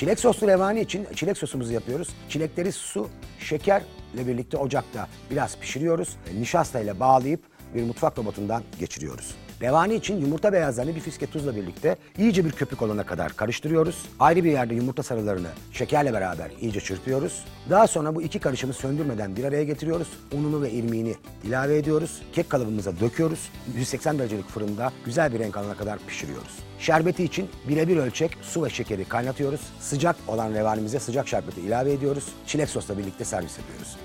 Çilek soslu revani için çilek sosumuzu yapıyoruz. Çilekleri su, şekerle birlikte ocakta biraz pişiriyoruz. Nişastayla bağlayıp bir mutfak robotundan geçiriyoruz. Revani için yumurta beyazlarını bir fiske tuzla birlikte iyice bir köpük olana kadar karıştırıyoruz. Ayrı bir yerde yumurta sarılarını şekerle beraber iyice çırpıyoruz. Daha sonra bu iki karışımı söndürmeden bir araya getiriyoruz. Ununu ve irmiğini ilave ediyoruz. Kek kalıbımıza döküyoruz. 180 derecelik fırında güzel bir renk alana kadar pişiriyoruz. Şerbeti için birebir ölçek su ve şekeri kaynatıyoruz. Sıcak olan revanimize sıcak şerbeti ilave ediyoruz. Çilek sosla birlikte servis ediyoruz.